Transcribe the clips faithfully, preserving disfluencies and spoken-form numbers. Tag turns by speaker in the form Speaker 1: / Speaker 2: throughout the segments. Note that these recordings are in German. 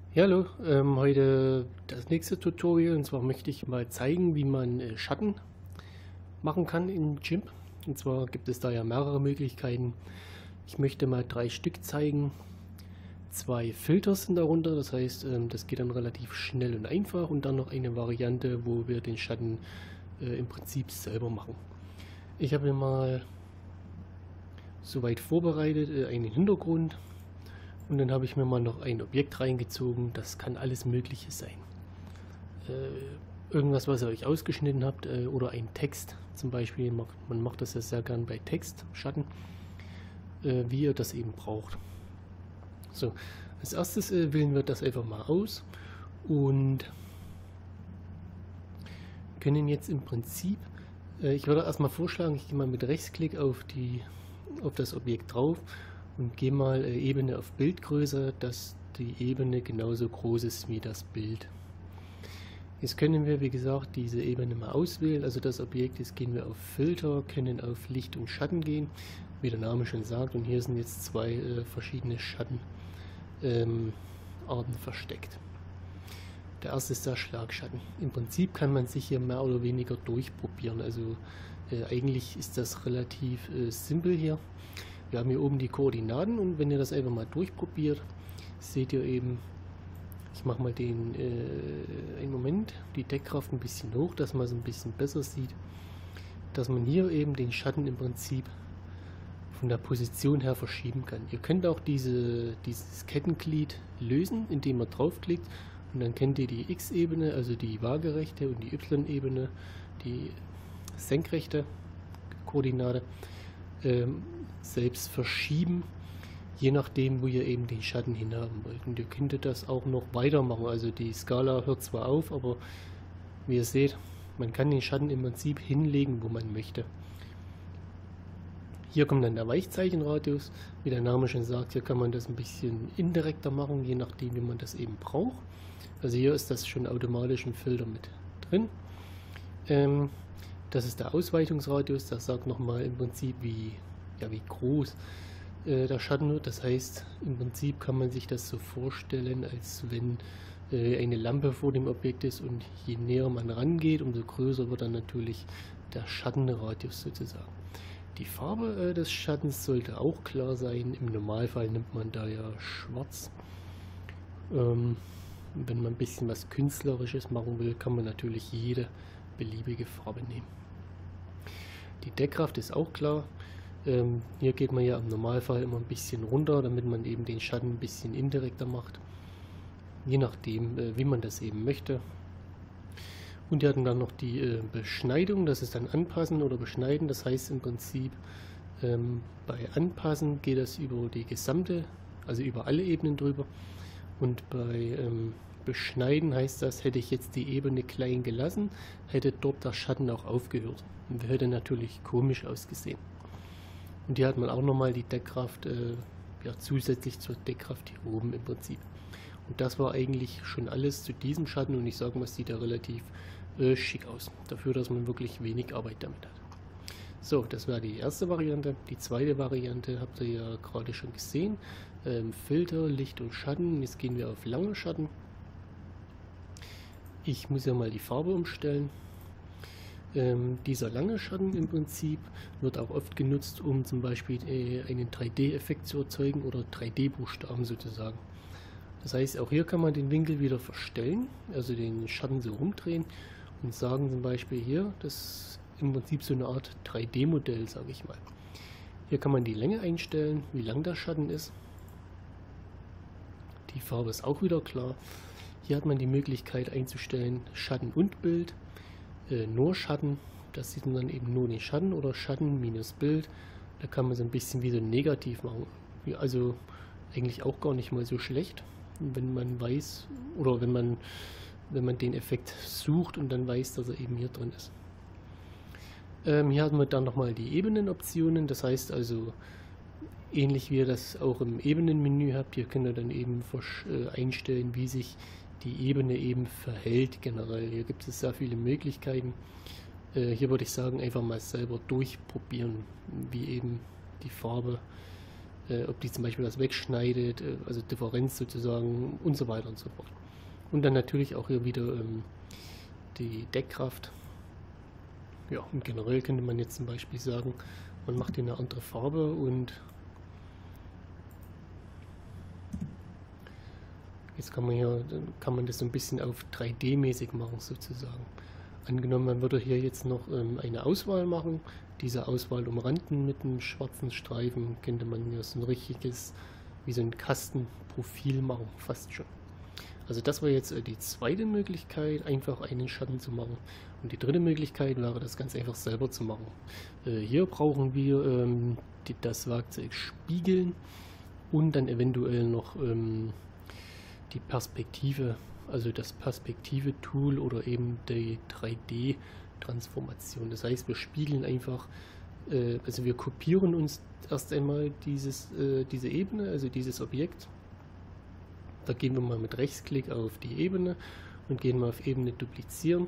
Speaker 1: Ja, hallo, ähm, heute das nächste Tutorial, und zwar möchte ich mal zeigen, wie man äh, Schatten machen kann in GIMP. Und zwar gibt es da ja mehrere Möglichkeiten. Ich möchte mal drei Stück zeigen. Zwei Filter sind darunter, das heißt, ähm, das geht dann relativ schnell und einfach, und dann noch eine Variante, wo wir den Schatten äh, im Prinzip selber machen. Ich habe mir mal soweit vorbereitet, äh, einen Hintergrund. Und dann habe ich mir mal noch ein Objekt reingezogen. Das kann alles Mögliche sein. Äh, irgendwas, was ihr euch ausgeschnitten habt, äh, oder ein Text zum Beispiel. Man macht das ja sehr gern bei Text, Schatten, äh, wie ihr das eben braucht. So, als erstes äh, wählen wir das einfach mal aus und können jetzt im Prinzip, äh, ich würde erstmal vorschlagen, ich gehe mal mit Rechtsklick auf, die, auf das Objekt drauf und gehe mal äh, Ebene auf Bildgröße, dass die Ebene genauso groß ist wie das Bild. Jetzt können wir, wie gesagt, diese Ebene mal auswählen, also das Objekt. Jetzt gehen wir auf Filter, können auf Licht und Schatten gehen, wie der Name schon sagt, und hier sind jetzt zwei äh, verschiedene Schattenarten ähm, versteckt. Der erste ist der Schlagschatten. Im Prinzip kann man sich hier mehr oder weniger durchprobieren, also äh, eigentlich ist das relativ äh, simpel hier. Wir haben hier oben die Koordinaten, und wenn ihr das einfach mal durchprobiert, seht ihr eben, ich mache mal den, äh, einen Moment, die Deckkraft ein bisschen hoch, dass man es ein bisschen besser sieht, dass man hier eben den Schatten im Prinzip von der Position her verschieben kann. Ihr könnt auch diese, dieses Kettenglied lösen, indem ihr draufklickt, und dann könnt ihr die X-Ebene, also die waagerechte, und die Y-Ebene, die senkrechte Koordinate, ähm, selbst verschieben, je nachdem, wo ihr eben den Schatten hinhaben wollt. Und ihr könntet das auch noch weitermachen. Also die Skala hört zwar auf, aber wie ihr seht, man kann den Schatten im Prinzip hinlegen, wo man möchte. Hier kommt dann der Weichzeichenradius. Wie der Name schon sagt, hier kann man das ein bisschen indirekter machen, je nachdem, wie man das eben braucht. Also hier ist das schon automatisch ein Filter mit drin. Ähm, das ist der Ausweitungsradius, der sagt nochmal im Prinzip, wie, ja, wie groß äh, der Schatten wird. Das heißt, im Prinzip kann man sich das so vorstellen, als wenn äh, eine Lampe vor dem Objekt ist, und je näher man rangeht, umso größer wird dann natürlich der Schattenradius sozusagen. Die Farbe äh, des Schattens sollte auch klar sein. Im Normalfall nimmt man da ja schwarz. Ähm, wenn man ein bisschen was Künstlerisches machen will, kann man natürlich jede beliebige Farbe nehmen. Die Deckkraft ist auch klar. Ähm, hier geht man ja im Normalfall immer ein bisschen runter, damit man eben den Schatten ein bisschen indirekter macht. Je nachdem, äh, wie man das eben möchte. Und wir hatten dann noch die äh, Beschneidung, das ist dann Anpassen oder Beschneiden. Das heißt im Prinzip, ähm, bei Anpassen geht das über die gesamte, also über alle Ebenen drüber. Und bei ähm, Beschneiden heißt das, hätte ich jetzt die Ebene klein gelassen, hätte dort der Schatten auch aufgehört. Und der hätte natürlich komisch ausgesehen. Und hier hat man auch nochmal die Deckkraft, äh, ja, zusätzlich zur Deckkraft hier oben im Prinzip. Und das war eigentlich schon alles zu diesem Schatten, und ich sage mal, es sieht ja relativ äh, schick aus. Dafür, dass man wirklich wenig Arbeit damit hat. So, das war die erste Variante. Die zweite Variante habt ihr ja gerade schon gesehen. Ähm, Filter, Licht und Schatten. Jetzt gehen wir auf lange Schatten. Ich muss ja mal die Farbe umstellen. Ähm, dieser lange Schatten im Prinzip wird auch oft genutzt, um zum Beispiel äh, einen drei D-Effekt zu erzeugen oder drei D-Buchstaben sozusagen. Das heißt, auch hier kann man den Winkel wieder verstellen, also den Schatten so rumdrehen und sagen zum Beispiel hier, das ist im Prinzip so eine Art drei D-Modell, sage ich mal. Hier kann man die Länge einstellen, wie lang der Schatten ist. Die Farbe ist auch wieder klar. Hier hat man die Möglichkeit einzustellen Schatten und Bild, äh, nur Schatten, das sieht man dann eben nur den Schatten, oder Schatten minus Bild. Da kann man so ein bisschen wie so negativ machen. Also eigentlich auch gar nicht mal so schlecht, wenn man weiß, oder wenn man, wenn man den Effekt sucht und dann weiß, dass er eben hier drin ist. Ähm, hier haben wir dann nochmal die Ebenenoptionen, das heißt also, ähnlich wie ihr das auch im Ebenenmenü habt, hier könnt ihr dann eben äh, einstellen, wie sich die Ebene eben verhält generell. Hier gibt es sehr viele Möglichkeiten. Äh, hier würde ich sagen, einfach mal selber durchprobieren, wie eben die Farbe äh, ob die zum Beispiel was wegschneidet, äh, also Differenz sozusagen und so weiter und so fort. Und dann natürlich auch hier wieder ähm, die Deckkraft. Ja, und generell könnte man jetzt zum Beispiel sagen, man macht hier eine andere Farbe und jetzt kann man hier, kann man das so ein bisschen auf drei D-mäßig machen sozusagen. Angenommen, man würde hier jetzt noch ähm, eine Auswahl machen, diese Auswahl umranden mit einem schwarzen Streifen, könnte man hier so ein richtiges, wie so ein Kastenprofil machen, fast schon. Also das war jetzt äh, die zweite Möglichkeit, einfach einen Schatten zu machen. Und die dritte Möglichkeit wäre, das ganz einfach selber zu machen. Äh, hier brauchen wir ähm, die, das Werkzeug Spiegeln und dann eventuell noch ähm, die Perspektive, also das Perspektive-Tool oder eben die drei D-Transformation. Das heißt, wir spiegeln einfach, äh, also wir kopieren uns erst einmal dieses, äh, diese Ebene, also dieses Objekt. Da gehen wir mal mit Rechtsklick auf die Ebene und gehen mal auf Ebene duplizieren.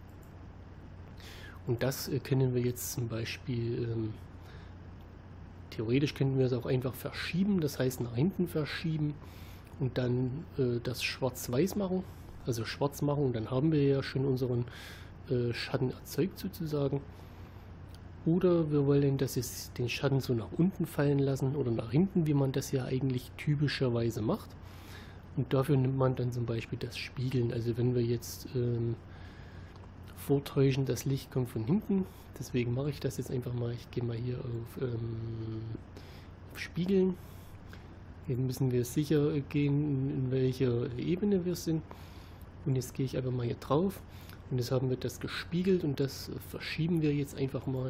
Speaker 1: Und das äh, können wir jetzt zum Beispiel, ähm, theoretisch könnten wir es auch einfach verschieben, das heißt nach hinten verschieben und dann äh, das schwarz-weiß machen, also schwarz machen, und dann haben wir ja schon unseren äh, Schatten erzeugt sozusagen. Oder wir wollen, dass es den Schatten so nach unten fallen lassen oder nach hinten, wie man das ja eigentlich typischerweise macht. Und dafür nimmt man dann zum Beispiel das Spiegeln. Also wenn wir jetzt ähm, vortäuschen, das Licht kommt von hinten, deswegen mache ich das jetzt einfach mal. Ich gehe mal hier auf, ähm, auf Spiegeln. Hier müssen wir sicher gehen, in welcher Ebene wir sind. Und jetzt gehe ich einfach mal hier drauf. Und jetzt haben wir das gespiegelt und das verschieben wir jetzt einfach mal.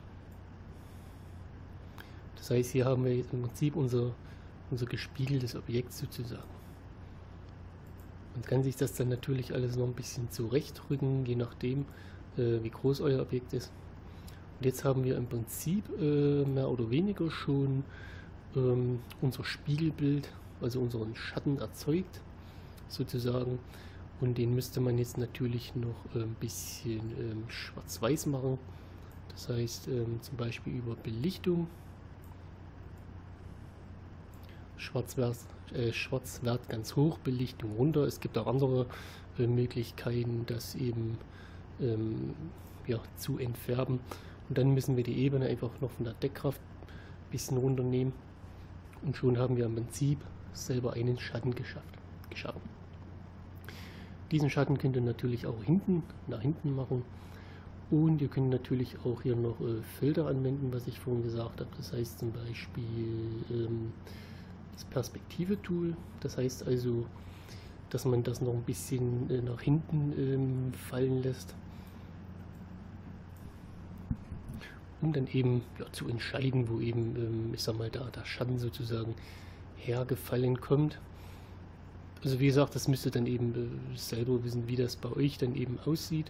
Speaker 1: Das heißt, hier haben wir jetzt im Prinzip unser, unser gespiegeltes Objekt sozusagen. Man kann sich das dann natürlich alles noch ein bisschen zurechtrücken, je nachdem, äh, wie groß euer Objekt ist. Und jetzt haben wir im Prinzip äh, mehr oder weniger schon ähm, unser Spiegelbild, also unseren Schatten erzeugt, sozusagen. Und den müsste man jetzt natürlich noch äh, ein bisschen ähm, schwarz-weiß machen. Das heißt, ähm, zum Beispiel über Belichtung. Schwarzwert, äh, Schwarzwert ganz hoch, Belichtung runter. Es gibt auch andere äh, Möglichkeiten, das eben ähm, ja, zu entfärben. Und dann müssen wir die Ebene einfach noch von der Deckkraft ein bisschen runternehmen. Und schon haben wir im Prinzip selber einen Schatten geschafft, geschaffen. Diesen Schatten könnt ihr natürlich auch hinten, nach hinten machen. Und ihr könnt natürlich auch hier noch äh, Filter anwenden, was ich vorhin gesagt habe. Das heißt zum Beispiel ähm, das Perspektive-Tool. Das heißt also, dass man das noch ein bisschen äh, nach hinten ähm, fallen lässt, um dann eben ja, zu entscheiden, wo eben, ähm, ich sag mal, da der Schatten sozusagen hergefallen kommt. Also wie gesagt, das müsst ihr dann eben äh, selber wissen, wie das bei euch dann eben aussieht,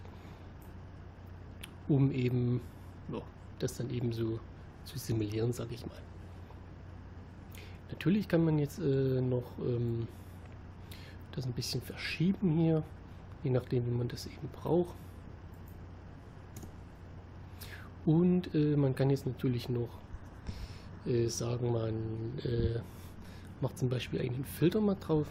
Speaker 1: um eben ja, das dann eben so zu simulieren, sage ich mal. Natürlich kann man jetzt äh, noch ähm, das ein bisschen verschieben hier, je nachdem, wie man das eben braucht. Und äh, man kann jetzt natürlich noch äh, sagen, man äh, macht zum Beispiel einen Filter mal drauf,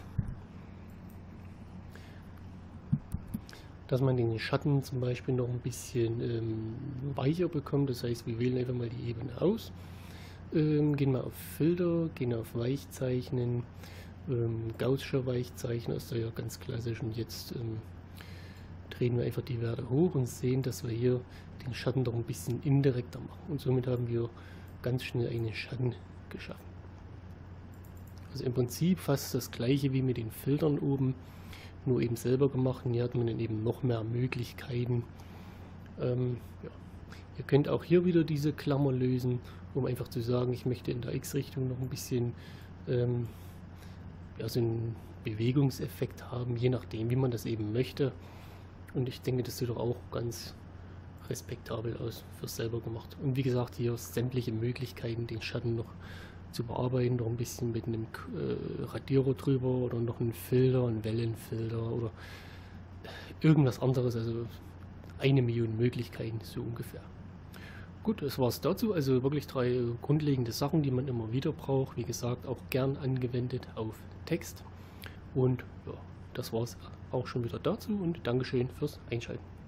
Speaker 1: dass man den Schatten zum Beispiel noch ein bisschen ähm, weicher bekommt. Das heißt, wir wählen einfach mal die Ebene aus. Ähm, gehen wir auf Filter, gehen auf Weichzeichnen, ähm, Gaußscher Weichzeichner ist da ja ganz klassisch, und jetzt ähm, drehen wir einfach die Werte hoch und sehen, dass wir hier den Schatten doch ein bisschen indirekter machen, und somit haben wir ganz schnell einen Schatten geschaffen. Also im Prinzip fast das gleiche wie mit den Filtern oben, nur eben selber gemacht, und hier hat man dann eben noch mehr Möglichkeiten. Ähm, ja. Ihr könnt auch hier wieder diese Klammer lösen, um einfach zu sagen, ich möchte in der X-Richtung noch ein bisschen ähm, ja, so einen Bewegungseffekt haben, je nachdem, wie man das eben möchte. Und ich denke, das sieht doch auch ganz respektabel aus, fürs selber gemacht. Und wie gesagt, hier sämtliche Möglichkeiten, den Schatten noch zu bearbeiten, noch ein bisschen mit einem äh, Radierer drüber oder noch einen Filter, einen Wellenfilter oder irgendwas anderes, also eine Million Möglichkeiten, so ungefähr. Gut, das war's dazu. Also wirklich drei grundlegende Sachen, die man immer wieder braucht. Wie gesagt, auch gern angewendet auf Text. Und ja, das war's auch schon wieder dazu und Dankeschön fürs Einschalten.